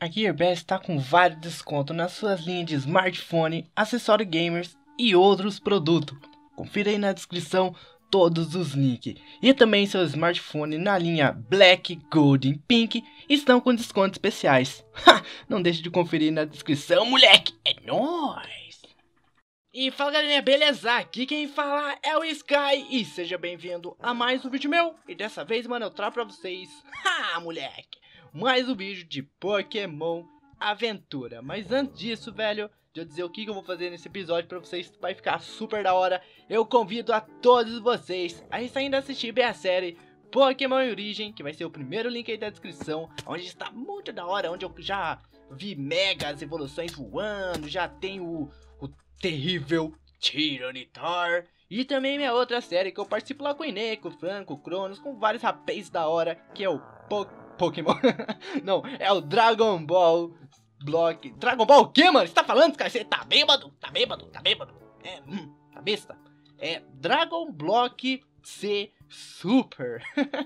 A Gearbest está com vários descontos nas suas linhas de smartphone, acessórios gamers e outros produtos. Confira aí na descrição todos os links. E também seu smartphone na linha Black, Gold e Pink estão com descontos especiais. Não deixe de conferir na descrição, moleque! É nóis! E fala galerinha, beleza? Aqui quem fala é o Sky e seja bem-vindo a mais um vídeo meu. E dessa vez, mano, eu trago pra vocês, moleque, mais um vídeo de Pokémon Aventura. Mas antes disso, velho, de eu dizer o que eu vou fazer nesse episódio pra vocês, vai ficar super da hora. Eu convido a todos vocês a ainda assistir bem a série Pokémon Origem, que vai ser o primeiro link aí da descrição, onde está muito da hora, onde eu já vi megas evoluções voando, já tem o terrível Tyranitar. E também minha outra série que eu participo lá com o Inê, com o Franco, o Cronos, com vários rapazes da hora, que é o Pokémon. Não, é o Dragon Ball Block. Dragon Ball o que, mano? Você tá falando, cara? Você tá bêbado? Tá bêbado? Tá bêbado? É, tá besta? É Dragon Block C Super.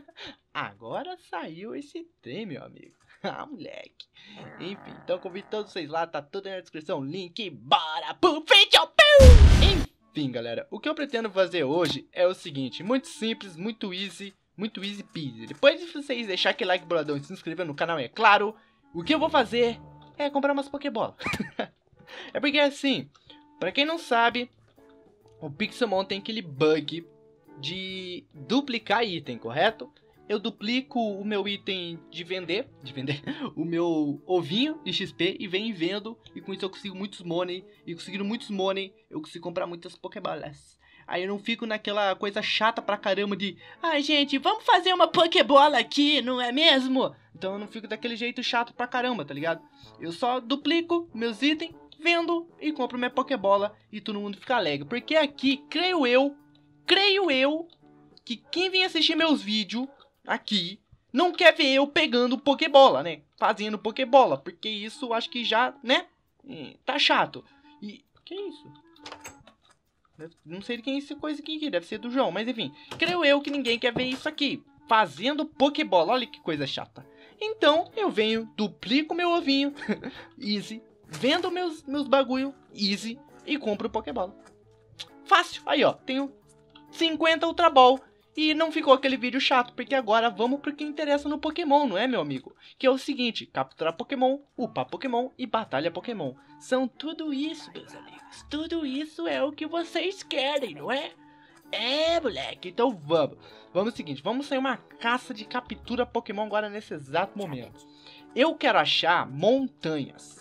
Agora saiu esse trem, meu amigo. Moleque. Enfim, então convido todos vocês lá, tá tudo aí na descrição, link, bora pro vídeo. Enfim, galera, o que eu pretendo fazer hoje é o seguinte, muito simples, muito easy peasy. Depois de vocês deixar aquele like boladão e se inscrever no canal, é claro, o que eu vou fazer é comprar umas Pokébola. É porque assim, pra quem não sabe, o Pixelmon tem aquele bug de duplicar item, correto? Eu duplico o meu item de vender o meu ovinho de XP e venho e vendo. E com isso eu consigo muitos money. E conseguindo muitos money, eu consigo comprar muitas Pokébolas. Aí eu não fico naquela coisa chata pra caramba de... Ai, gente, vamos fazer uma Pokébola aqui, não é mesmo? Então eu não fico daquele jeito chato pra caramba, tá ligado? Eu só duplico meus itens, vendo e compro minha Pokébola. E todo mundo fica alegre. Porque aqui, creio eu, que quem vem assistir meus vídeos... aqui, não quer ver eu pegando Pokébola, né? Fazendo Pokébola, porque isso acho que já, né? Tá chato. E, que isso? Não sei de quem é essa coisa aqui, deve ser do João, mas enfim. Creio eu que ninguém quer ver isso aqui, fazendo Pokébola, olha que coisa chata. Então, eu venho, duplico meu ovinho, easy, vendo meus bagulho, easy, e compro Pokébola. Fácil, aí ó, tenho 50 Ultra Ball. E não ficou aquele vídeo chato, porque agora vamos pro que interessa no Pokémon, não é, meu amigo? Que é o seguinte, capturar Pokémon, upar Pokémon e batalha Pokémon. São tudo isso, meus amigos. Tudo isso é o que vocês querem, não é? É, moleque, então vamos. Vamos ao seguinte, vamos sair uma caça de captura Pokémon agora nesse exato momento. Eu quero achar montanhas.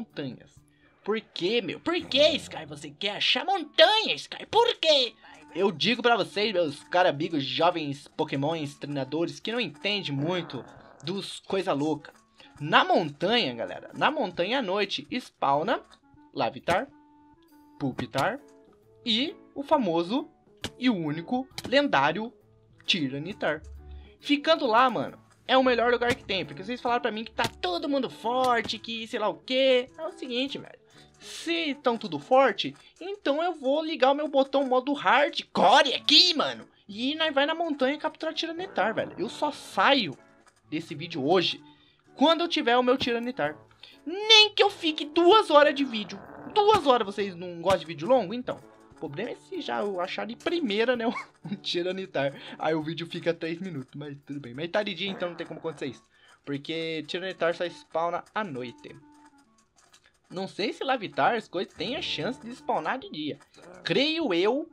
Por que, meu? Por que, Sky, você quer achar montanhas, Sky? Por quê? Eu digo pra vocês, meus caros amigos, jovens pokémons, treinadores, que não entendem muito dos coisa louca. Na montanha, galera, na montanha à noite, spawna Larvitar, Pupitar e o famoso e o único lendário Tyranitar. Ficando lá, mano, é o melhor lugar que tem, porque vocês falaram pra mim que tá todo mundo forte, que sei lá o que. É o seguinte, velho. Se estão tudo forte, então eu vou ligar o meu botão modo hardcore aqui, mano. E nós vai na montanha capturar Tyranitar, velho. Eu só saio desse vídeo hoje quando eu tiver o meu Tyranitar. Nem que eu fique 2 horas de vídeo. 2 horas, vocês não gostam de vídeo longo? Então, o problema é se já eu achar de primeira, né, um Tyranitar. Aí o vídeo fica 3 minutos, mas tudo bem. Mas tá de dia, então não tem como acontecer isso. Porque Tyranitar só spawna à noite. Não sei se Larvitar, as coisas tem a chance de spawnar de dia. Creio eu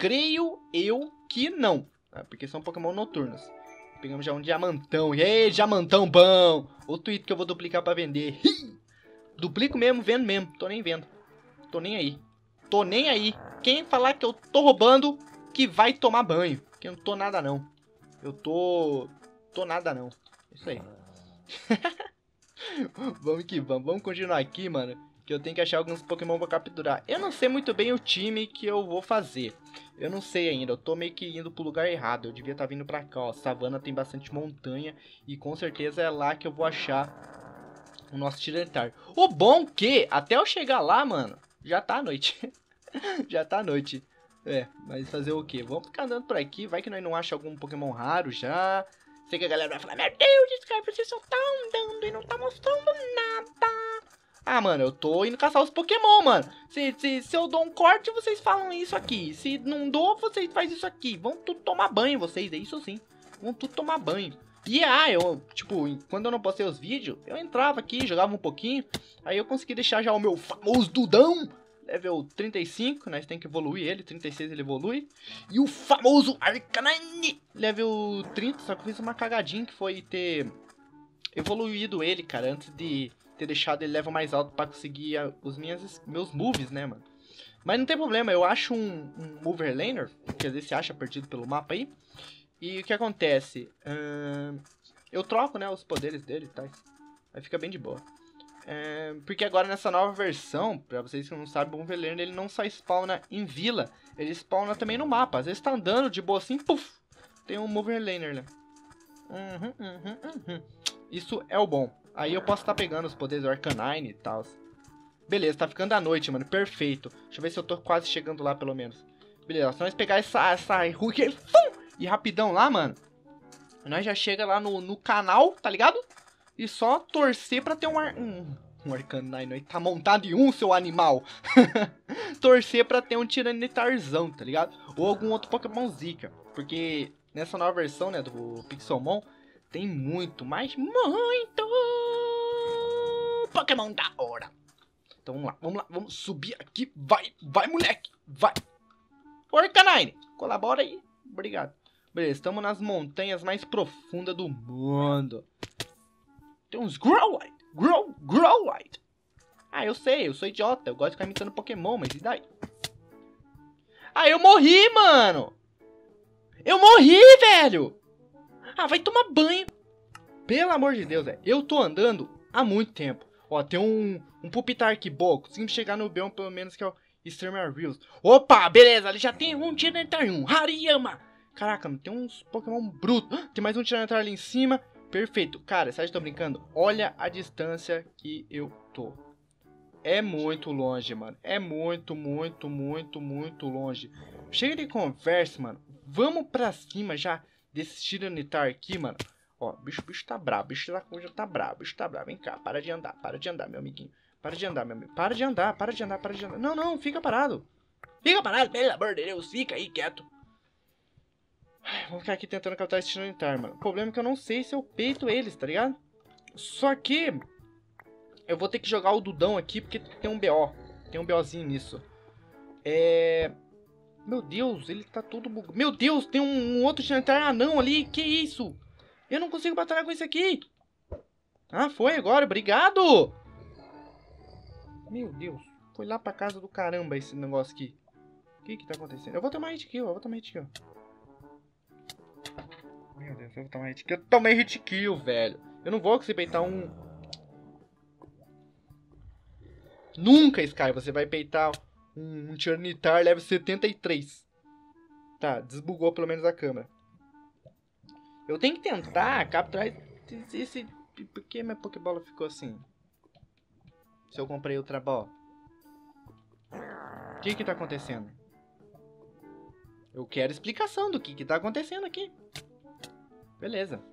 que não. Porque são Pokémon noturnos. Pegamos já um diamantão. Ei, diamantão bom. Outro item que eu vou duplicar pra vender. Duplico mesmo, vendo mesmo. Tô nem vendo. Tô nem aí. Quem falar que eu tô roubando, que vai tomar banho. Que eu não tô nada não. Eu tô nada não. Isso aí. Vamos que vamos. Vamos continuar aqui, mano. Que eu tenho que achar alguns Pokémon pra capturar. Eu não sei muito bem o time que eu vou fazer. Eu não sei ainda. Eu tô meio que indo pro lugar errado. Eu devia estar vindo pra cá, ó. Savana tem bastante montanha. E com certeza é lá que eu vou achar o nosso Tyranitar. O bom que, até eu chegar lá, mano, já tá à noite. Já tá à noite. É, mas fazer o quê? Vamos ficar andando por aqui. Vai que nós não achamos algum Pokémon raro já. Sei que a galera vai falar, meu Deus, Sky, você só tá andando e não tá mostrando nada. Ah, mano, eu tô indo caçar os Pokémon, mano. Se eu dou um corte, vocês falam isso aqui. Se não dou, vocês fazem isso aqui. Vão tudo tomar banho, vocês, é isso sim. Vão tudo tomar banho. E eu, tipo, quando eu não postei os vídeos, eu entrava aqui, jogava um pouquinho. Aí eu consegui deixar já o meu famoso Dudão. Level 35, nós tem que evoluir ele, 36 ele evolui. E o famoso Arcanine, level 30, só que eu fiz uma cagadinha que foi ter evoluído ele, cara, antes de ter deixado ele level mais alto pra conseguir meus moves, né, mano. Mas não tem problema, eu acho um mover laner, que às vezes se acha perdido pelo mapa aí. E o que acontece? Eu troco, né, os poderes dele, tá? Aí fica bem de boa. Porque agora nessa nova versão, pra vocês que não sabem, o Mover Laner ele não só spawna em vila, ele spawna também no mapa. Às vezes tá andando de boa assim, puf, tem um Mover Laner, né? Isso é o bom. Aí eu posso estar pegando os poderes do Arcanine e tal. Beleza, tá ficando a noite, mano, perfeito. Deixa eu ver se eu tô quase chegando lá, pelo menos. Beleza, se nós pegar essa Hulk e rapidão lá, mano, nós já chega lá no canal, tá ligado? E só torcer pra ter um Arcanine aí. Tá montado em um, seu animal. Torcer pra ter um Tiranitarzão, tá ligado? Ou algum outro Pokémon Zica. Porque nessa nova versão, né, do Pixelmon, tem muito, mas muito Pokémon da hora. Então vamos lá, vamos subir aqui. Vai, moleque, vai. Arcanine, colabora aí. Obrigado. Beleza, estamos nas montanhas mais profundas do mundo. Tem uns Growlite. Growlite. Ah, eu sei, eu sou idiota. Eu gosto de ficar imitando Pokémon, mas e daí? Ah, eu morri, mano. Eu morri, velho. Ah, vai tomar banho. Pelo amor de Deus, velho. Eu tô andando há muito tempo. Ó, tem um Pupitar aqui, boa. Consegui chegar no bioma, pelo menos, que é o Extreme Reels. Opa, beleza. Ali já tem um Tyranitar 1. Hariyama. Caraca, tem uns Pokémon brutos. Tem mais um Tyranitar ali em cima. Perfeito. Cara, sério, tô brincando? Olha a distância que eu tô. É muito longe, mano. É muito longe. Chega de conversa, mano. Vamos pra cima já desse Tyranitar aqui, mano. Ó, bicho tá brabo. Bicho já tá brabo. Vem cá, para de andar, meu amiguinho. Para de andar, meu amigo. Para de andar. Não, fica parado. Fica parado, pelo amor de Deus. Fica aí quieto. Vou ficar aqui tentando capturar esse Tyranitar, mano. O problema é que eu não sei se eu peito eles, tá ligado? Só que eu vou ter que jogar o Dudão aqui, porque tem um BO. Tem um BOzinho nisso. Meu Deus, ele tá todo bugado. Meu Deus, tem um outro Tyranitar anão ali. Que isso? Eu não consigo batalhar com esse aqui. Ah, foi agora. Obrigado. Meu Deus. Foi lá pra casa do caramba esse negócio aqui. O que tá acontecendo? Eu vou tomar hit kill, Meu Deus, eu vou tomar hit kill. Eu tomei hit kill, velho. Eu não vou conseguir peitar um... Nunca, Sky, você vai peitar um Tyranitar level 73. Tá, desbugou pelo menos a câmera. Eu tenho que tentar capturar esse... Por que minha Pokébola ficou assim? Se eu comprei outra bola. O que tá acontecendo? Eu quero explicação do que tá acontecendo aqui. Beleza,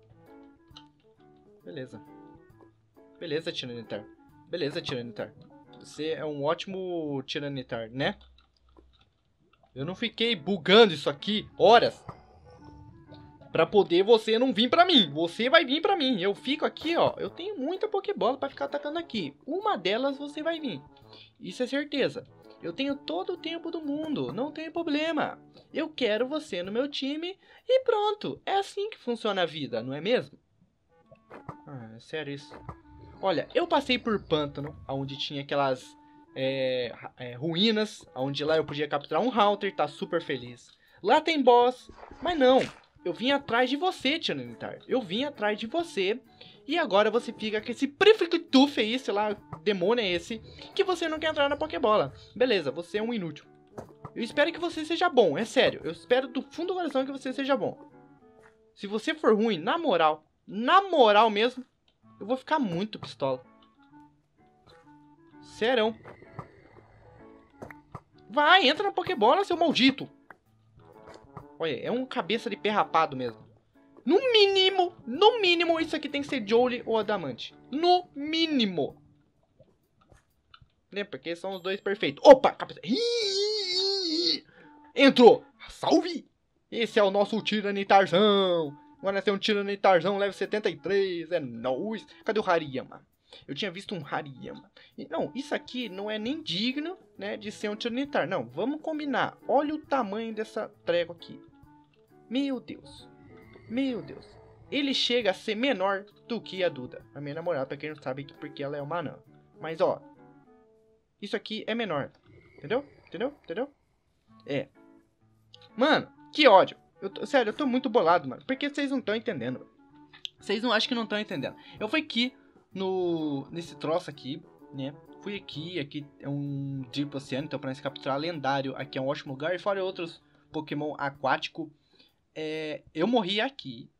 Tyranitar. Você é um ótimo Tyranitar, né? Eu não fiquei bugando isso aqui horas pra poder você não vir pra mim. Você vai vir pra mim. Eu fico aqui, ó. Eu tenho muita Pokébola pra ficar atacando aqui. Uma delas você vai vir. Isso é certeza. Eu tenho todo o tempo do mundo. Não tem problema. Eu quero você no meu time e pronto. É assim que funciona a vida, não é mesmo? Ah, é sério isso. Olha, eu passei por pântano, onde tinha aquelas ruínas, onde lá eu podia capturar um Haunter, tá super feliz. Lá tem boss, mas não. Eu vim atrás de você, Tyranitar. Eu vim atrás de você. E agora você fica com esse Preflictuf aí, sei lá, demônio é esse, que você não quer entrar na Pokébola. Beleza, você é um inútil. Eu espero que você seja bom, é sério. Eu espero do fundo do coração que você seja bom. Se você for ruim, na moral mesmo, eu vou ficar muito pistola. Serão. Vai, entra na Pokébola, seu maldito. Olha, é um cabeça de pé rapado mesmo. No mínimo, isso aqui tem que ser Jolie ou Adamante. No mínimo. né? Porque são os dois perfeitos. Opa, capitão. Entrou. Salve. Esse é o nosso Tiranitarzão. Agora tem um Tiranitarzão level 73. É nóis. Cadê o Hariyama? Eu tinha visto um Hariyama. Não, isso aqui não é nem digno, né, de ser um Tiranitar. Não, vamos combinar. Olha o tamanho dessa trégua aqui. Meu Deus. Meu Deus. Ele chega a ser menor do que a Duda. A minha namorada, pra quem não sabe, porque ela é uma anã. Mas, ó. Isso aqui é menor. Entendeu? Entendeu? Entendeu? É. Mano, que ódio. Sério, eu tô muito bolado, mano. Porque vocês não estão entendendo. Vocês não acham que não estão entendendo. Eu fui aqui nesse troço aqui, né? Fui aqui é um Deep Oceano, então pra se capturar lendário, aqui é um ótimo lugar. E fora outros Pokémon aquático, eu morri aqui.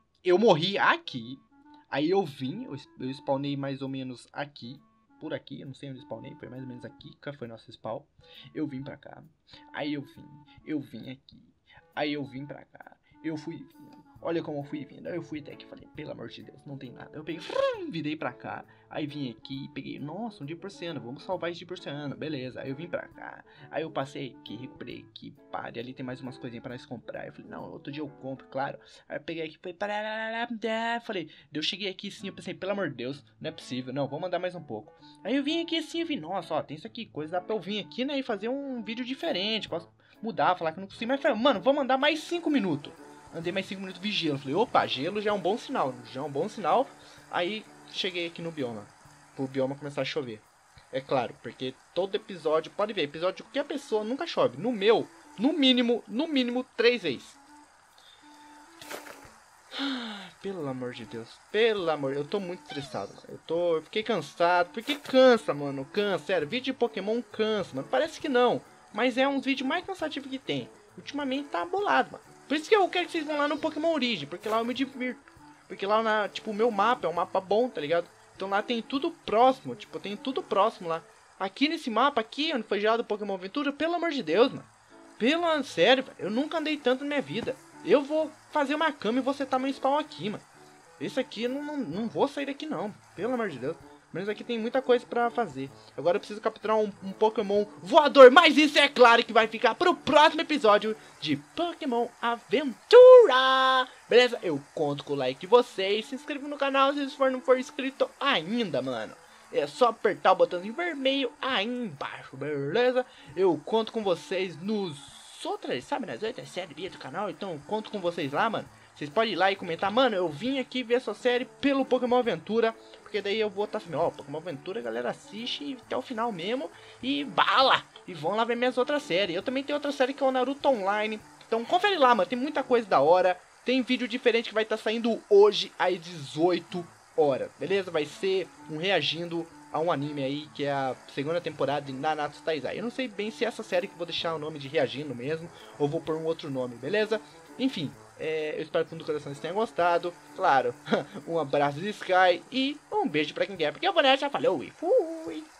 Aí eu vim, eu spawnei mais ou menos aqui, por aqui, eu não sei onde spawnei, foi mais ou menos aqui, que foi nosso spawn. Eu vim pra cá, aí eu vim aqui, aí eu vim pra cá, eu fui vindo. Olha como eu fui vindo. Aí eu fui até aqui e falei, pelo amor de Deus, não tem nada. Eu peguei, virei pra cá. Aí vim aqui e peguei, nossa, um Diporciano. Vamos salvar esse Diporciano. Beleza. Aí eu vim pra cá. Aí eu passei aqui, recuperei aqui, pare. Ali tem mais umas coisinhas pra nós comprar. Eu falei, não, outro dia eu compro, claro. Aí eu peguei aqui, falei, eu cheguei aqui sim, eu pensei, pelo amor de Deus, não é possível. Não, vou mandar mais um pouco. Aí eu vim aqui assim, eu vi, nossa, ó, tem isso aqui, coisa dá pra eu vir aqui, né, e fazer um vídeo diferente. Posso mudar, falar que eu não consigo. Mas falei, mano, vou mandar mais 5 minutos. Andei mais 5 minutos de gelo. Falei, opa, gelo já é um bom sinal. Já é um bom sinal. Aí cheguei aqui no bioma. Pro bioma começar a chover. É claro, porque todo episódio, pode ver, episódio de qualquer pessoa nunca chove. No meu, no mínimo 3 vezes. Pelo amor de Deus. Pelo amor, eu tô muito estressado. Eu fiquei cansado. Porque cansa, mano. Cansa. Sério, vídeo de Pokémon cansa, mano. Parece que não. Mas é um dos vídeos mais cansativos que tem. Ultimamente tá bolado, mano. Por isso que eu quero que vocês vão lá no Pokémon Origin, porque lá eu me divirto. Porque lá, tipo, o meu mapa é um mapa bom, tá ligado? Então lá tem tudo próximo, tipo, tem tudo próximo lá. Aqui nesse mapa, aqui, onde foi gerado o Pokémon Aventura, pelo amor de Deus, mano. Sério, eu nunca andei tanto na minha vida. Eu vou fazer uma cama e vou setar meu spawn aqui, mano. Esse aqui, não vou sair daqui não, pelo amor de Deus. Mas aqui tem muita coisa pra fazer. Agora eu preciso capturar um Pokémon voador. Mas isso é claro que vai ficar pro próximo episódio de Pokémon Aventura. Beleza? Eu conto com o like de vocês. Se inscreva no canal se você não for inscrito ainda, mano. É só apertar o botãozinho vermelho aí embaixo, beleza? Eu conto com vocês nos outras, sabe, nas outras séries do canal. Então eu conto com vocês lá, mano. Vocês podem ir lá e comentar, mano, eu vim aqui ver essa série pelo Pokémon Aventura. Porque daí eu vou estar assim, ó, Pokémon Aventura, a galera assiste até o final mesmo. E bala! E vão lá ver minhas outras séries. Eu também tenho outra série que é o Naruto Online. Então confere lá, mano, tem muita coisa da hora. Tem vídeo diferente que vai estar saindo hoje às 18 horas, beleza? Vai ser um reagindo a um anime aí, que é a segunda temporada de Nanatsu Taizai. Eu não sei bem se é essa série que vou deixar o nome de reagindo mesmo, ou vou pôr um outro nome, beleza? Enfim, eu espero que do coração vocês tenham gostado. Claro, um abraço de Sky e um beijo pra quem quer, porque eu vou nessa, falou e fui!